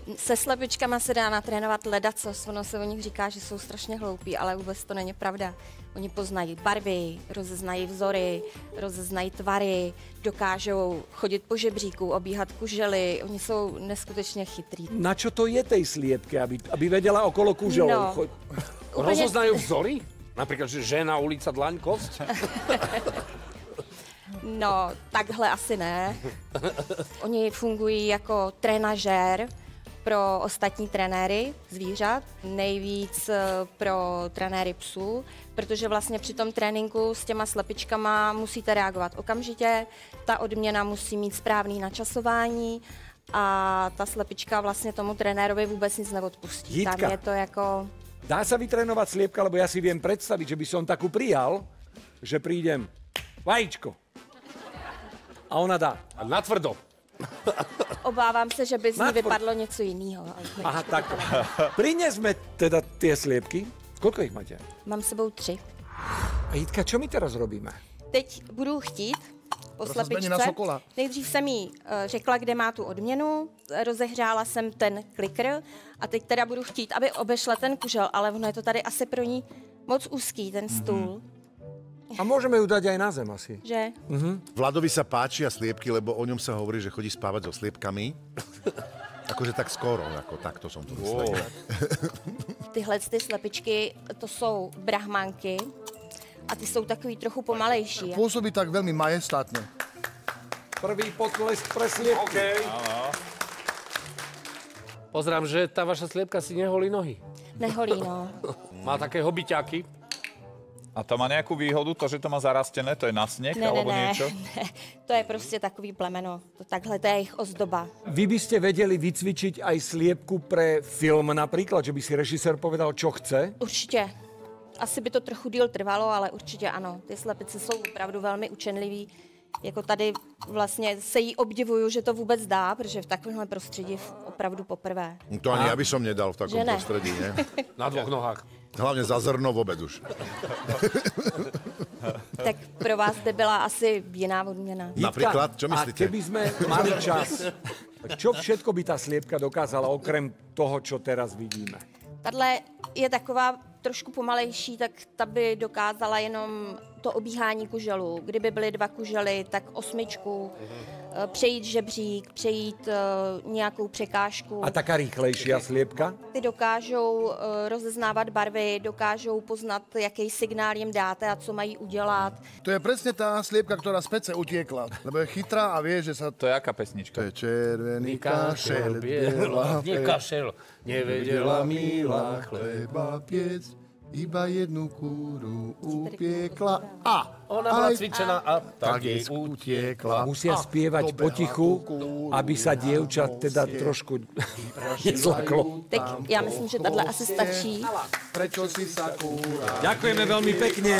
Se slepičkama se dá natrénovat ledacos, ono se o nich říká, že jsou strašně hloupí, ale vůbec to není pravda. Oni poznají barvy, rozeznají vzory, rozeznají tvary, dokážou chodit po žebříku, obíhat kužely, oni jsou neskutečně chytrý. Na čo to je tej sliepke, aby vedela okolo kuželov? No. Rozoznajú vzory? Napríklad, že žena, ulica, dlaň, kost? No, takhle asi ne. Oni fungují jako trenažér pro ostatní trenéry zvířat, nejvíc pro trenéry psů, protože vlastně při tom tréninku s těma slepičkama musíte reagovat okamžitě, ta odměna musí mít správný načasování a ta slepička vlastně tomu trenérovi vůbec nic neodpustí. Jitka. Tam je to jako... Dá sa vytrénovať sliepka, lebo ja si viem predstaviť, že by som takú prijal, že prídem vajíčko. A ona dá. A natvrdo. Obávám se, že by z ní vypadlo něco jiného. Aha, tak. Prinesme teda tie sliepky. Koľko ich máte? Mám s sebou 3. A Jitka, čo my teraz robíme? Teď budu chtít po slepičce. Na sokola. Nejdřív jsem jí řekla, kde má tu odměnu, rozehřála jsem ten klikr a teď teda budu chtít, aby obešla ten kužel, ale ono je to tady asi pro ní moc úzký, ten stůl. A môžeme ju dať aj na zem asi. Že? Vladovi sa páčia sliepky, lebo o ňom sa hovorí, že chodí spávať so sliepkami. Akože tak skoro, ako takto som to myslel. Tyhle ty slepičky, to jsou brahmanky a ty jsou takový trochu pomalejší. Pôsobí tak veľmi majestátne. Prvý potlesk pre sliepky. Okay. Pozerám, že tá vaša sliepka si neholí nohy. Neholí, no. Má také hobiťáky. A to má nejakú výhodu, to, že to má zarastené, to je na sneh alebo niečo? Ne, to je prostě takový plemeno. Takhle, to je jejich ozdoba. Vy by ste vedeli vycvičiť aj sliepku pre film napríklad, že by si režisér povedal, čo chce? Určitě. Asi by to trochu díl trvalo, ale určitě ano. Ty slepice jsou opravdu velmi učenliví. Jako tady vlastně se jí obdivuju, že to vůbec dá, protože v takovémhle prostředí opravdu poprvé. To ani ja by som nedal v takom prostredí, nie? Na dvoch nohách. Hlavne za zrno vôbec už. Tak pro vás by byla asi jiná odměna. Napríklad, čo myslíte? A keby sme mali čas, čo všetko by tá sliepka dokázala okrem toho, čo teraz vidíme? Tahle je taková trošku pomalejší, tak ta by dokázala jenom to obíhání kuželů. Kdyby byly 2 kužely, tak 8, přejít žebřík, přejít nějakou překážku. A taká rýchlejšia sliepka? Ty dokážou rozeznávat barvy, dokážou poznat, jaký signál jim dáte a co mají udělat. To je presne tá sliepka, ktorá z pece utiekla, lebo je chytrá a vie, že sa... To je aká pesnička? To je červený kašel, biela kašel, nevedela milá chleba piec, iba jednu kúru upiekla a ona bola cvičená a tak jej utiekla. Musia spievať potichu, aby sa dievča teda trošku nezlaklo. Tak ja myslím, že tato asi stačí. Prečo si sa kúra? Ďakujeme veľmi pekne.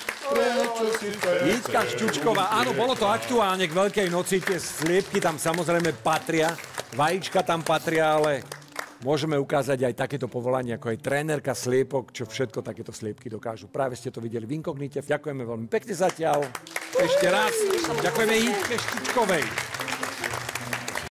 Jitka Šťučková, áno, bolo to aktuálne k Veľkej noci, tie sliepky tam samozrejme patria, vajíčka tam patria, ale môžeme ukázať aj takéto povolanie, ako je trénerka sliepok, čo všetko takéto sliepky dokážu. Práve ste to videli v Inkognite. Ďakujeme veľmi pekne zatiaľ. Ešte raz. Ďakujeme Jitke Šťučkovej.